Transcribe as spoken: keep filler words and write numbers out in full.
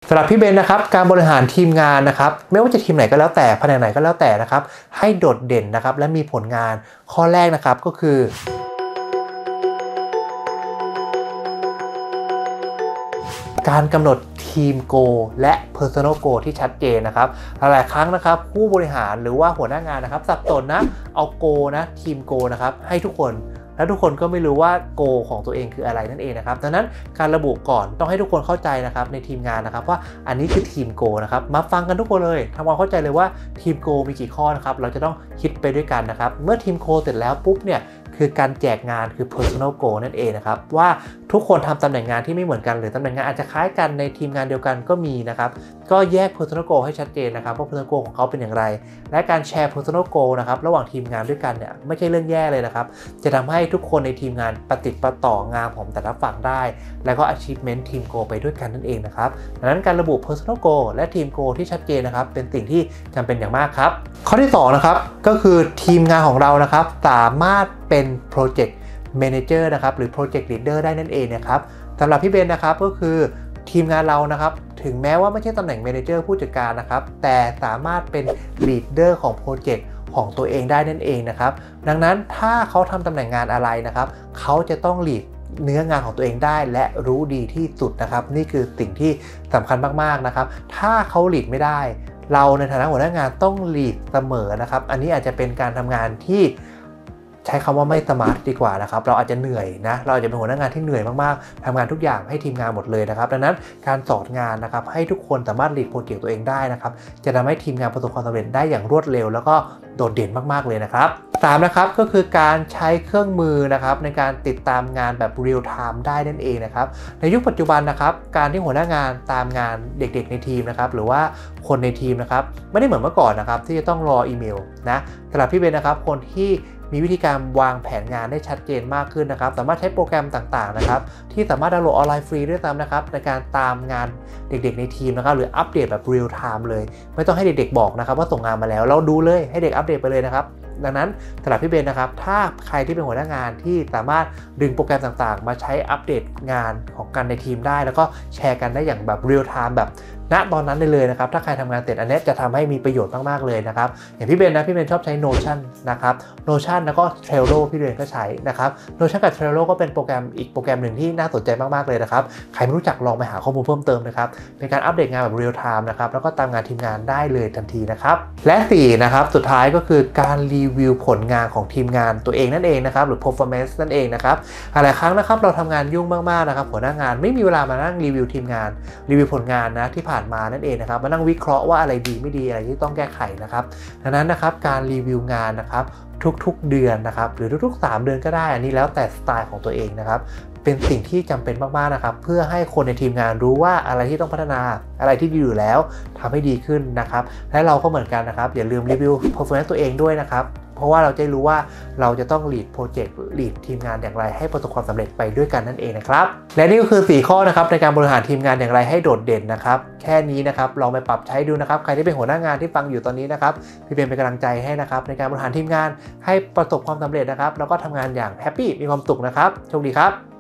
สำหรับพี่เบนนะครับการบริหารทีมงานนะครับไม่ว่าจะทีมไหนก็แล้วแต่แผนกไหนก็แล้วแต่นะครับให้โดดเด่นนะครับและมีผลงานข้อแรกนะครับก็คือการกำหนดทีมโกและ Personal Goal ที่ชัดเจนนะครับหลายๆครั้งนะครับผู้บริหารหรือว่าหัวหน้างานนะครับสับสนนะเอาโกนะทีมโกนะครับให้ทุกคนและทุกคนก็ไม่รู้ว่าโกของตัวเองคืออะไรนั่นเองนะครับดังนั้นการระบุก่อนต้องให้ทุกคนเข้าใจนะครับในทีมงานนะครับว่าอันนี้คือทีมโกนะครับมาฟังกันทุกคนเลยทำความเข้าใจเลยว่าทีมโกมีกี่ข้อนะครับเราจะต้องคิดไปด้วยกันนะครับเมื่อทีมโกเสร็จแล้วปุ๊บเนี่ยคือการแจกงานคือ personal goal นั่นเองนะครับว่าทุกคนทำตำแหน่งงานที่ไม่เหมือนกันหรือตำแหน่งงานอาจจะคล้ายกันในทีมงานเดียวกันก็มีนะครับก็แยก personal goal ให้ชัดเจนนะครับว่า personal goal ของเขาเป็นอย่างไรและการแชร์ personal goal นะครับระหว่างทีมงานด้วยกันเนี่ยไม่ใช่เรื่องแย่เลยนะครับจะทำให้ทุกคนในทีมงานปฏิติดประต่องานของแต่ละฝั่งได้แล้วก็ achievement team goal ไปด้วยกันนั่นเองนะครับดังนั้นการระบุ personal goal และ team goal ที่ชัดเจนนะครับเป็นสิ่งที่จำเป็นอย่างมากครับข้อที่สองนะครับก็คือทีมงานของเรานะครับสามารถเป็น project manager นะครับหรือ project leader ได้นั่นเองนะครับสำหรับพี่เบนนะครับก็คือทีมงานเรานะครับถึงแม้ว่าไม่ใช่ตำแหน่ง manager ผู้จัดการนะครับแต่สามารถเป็น leader ของ project ของตัวเองได้นั่นเองนะครับดังนั้นถ้าเขาทำตำแหน่งงานอะไรนะครับเขาจะต้อง lead เนื้องานของตัวเองได้และรู้ดีที่สุดนะครับนี่คือสิ่งที่สำคัญมากๆนะครับถ้าเขา lead ไม่ได้เราในฐานะหัวหน้างานต้อง lead เสมอนะครับอันนี้อาจจะเป็นการทำงานที่ใช้คำว่าไม่สมาร์ทดีกว่านะครับเราอาจจะเหนื่อยนะเราอาจจะเป็นหัวหน้างานที่เหนื่อยมากๆทำงานทุกอย่างให้ทีมงานหมดเลยนะครับดังนั้นการสอนงานนะครับให้ทุกคนสามารถลีดโปรเจกต์ตัวเองได้นะครับจะทำให้ทีมงานประสบความสำเร็จได้อย่างรวดเร็วแล้วก็โดดเด่นมากๆเลยนะครับสามนะครับก็คือการใช้เครื่องมือนะครับในการติดตามงานแบบเรียลไทม์ได้นั่นเองนะครับในยุคปัจจุบันนะครับการที่หัวหน้างานตามงานเด็กๆในทีมนะครับหรือว่าคนในทีมนะครับไม่ได้เหมือนเมื่อก่อนนะครับที่จะต้องรออีเมลนะสำหรับพี่เบนนะครับคนที่มีวิธีการวางแผนงานได้ชัดเจนมากขึ้นนะครับสามารถใช้โปรแกรมต่างๆนะครับที่สามารถดาวน์โหลดออนไลน์ฟรีด้วยซ้ำนะครับในการตามงานเด็กๆในทีมนะครับหรืออัปเดตแบบเรียลไทม์เลยไม่ต้องให้เด็กๆบอกนะครับว่าส่งงานมาแล้วเราดูเลยให้เด็กอัปเดตไปเลยนะครับดังนั้นสำหรับพี่เบนนะครับถ้าใครที่เป็นหัวหน้างานที่สามารถดึงโปรแกรมต่างๆมาใช้อัปเดตงานของกันในทีมได้แล้วก็แชร์กันได้อย่างแบบเรียลไทม์แบบณตอนนั้นได้เลยนะครับถ้าใครทำงานเสร็จอันนี้จะทำให้มีประโยชน์มากๆเลยนะครับอย่างพี่เบนนะพี่เบนชอบใช้ Notion นะครับ Notion แล้วก็ Trello พี่เบนก็ใช้นะครับ Notion กับ Trello ก็เป็นโปรแกรมอีกโปรแกรมหนึ่งที่น่าสนใจมากๆเลยนะครับใครไม่รู้จักลองไปหาข้อมูลเพิ่มเติมนะครับเป็นการอัปเดตงานแบบเรียลไทม์นะครับแล้วก็ตามงานทีมงานได้เลยทันทีนะครับและสี่นะครับสุดท้ายก็คือการรีวิวผลงานของทีมงานตัวเองนั่นเองนะครับหรือ performance นั่นเองนะครับหลายครั้งนะครับเราทำงานยุ่งมากๆนะครับหัวหน้างานไม่มีเวลามานั่งรีวิวทีมงานรีวิวผลงานนะที่ผ่านมานั่นเองนะครับมานั่งวิเคราะห์ว่าอะไรดีไม่ดีอะไรที่ต้องแก้ไขนะครับดังนั้นนะครับการรีวิวงานนะครับทุกๆเดือนนะครับหรือทุกๆสามเดือนก็ได้อันนี้แล้วแต่สไตล์ของตัวเองนะครับเป็นสิ่งที่จำเป็นมากๆนะครับเพื่อให้คนในทีมงานรู้ว่าอะไรที่ต้องพัฒนาอะไรที่ดีอยู่แล้วทำให้ดีขึ้นนะครับและเราก็เหมือนกันนะครับอย่าลืมรีวิว performance ตัวเองด้วยนะครับเพราะว่าเราจะรู้ว่าเราจะต้อง lead project lead ทีมงานอย่างไรให้ประสบความสำเร็จไปด้วยกันนั่นเองนะครับและนี่ก็คือสี่ข้อนะครับในการบริหารทีมงานอย่างไรให้โดดเด่นนะครับแค่นี้นะครับลองไปปรับใช้ดูนะครับใครที่เป็นหัวหน้างานที่ฟังอยู่ตอนนี้นะครับพี่เป็นเป็นกำลังใจให้นะครับในการบริหารทีมงานให้ประสบความสำเร็จนะครับแล้วก็ทำงานอย่างแฮปปี้มีความสุขนะครับโชคดีครับ